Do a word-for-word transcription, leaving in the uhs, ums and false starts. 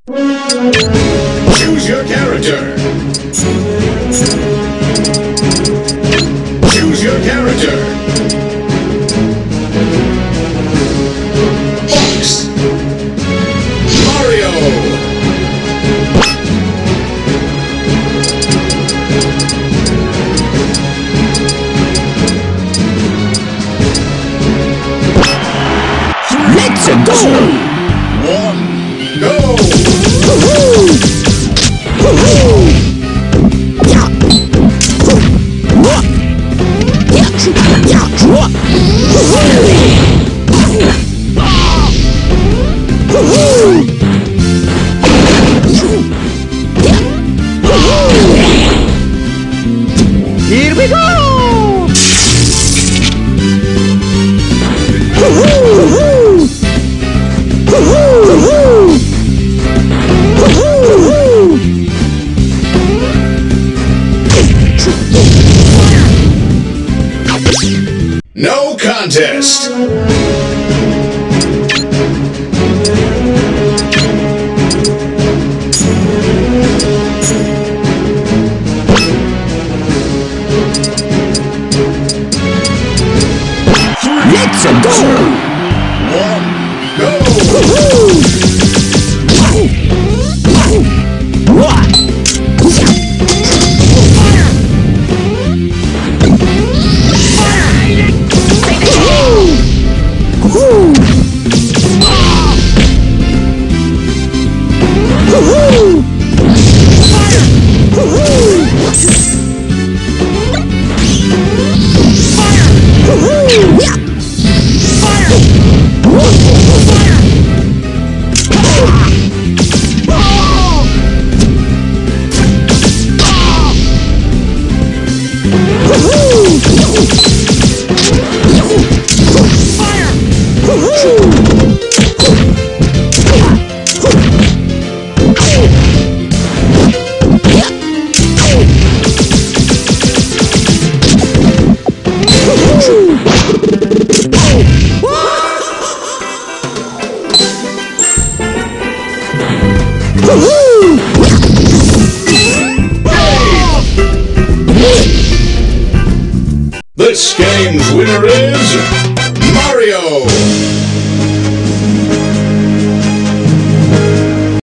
Choose your character. Choose your character. Fox. Mario. Let's go! One, go! Woohoo! Woohoo! Yeah! What? Yeah! Yeah! What? Woohoo! Yeah! Here we go! Woohoo! Woohoo! Woohoo! No contest. Let's go! One, go! Woohoo! What? Fire!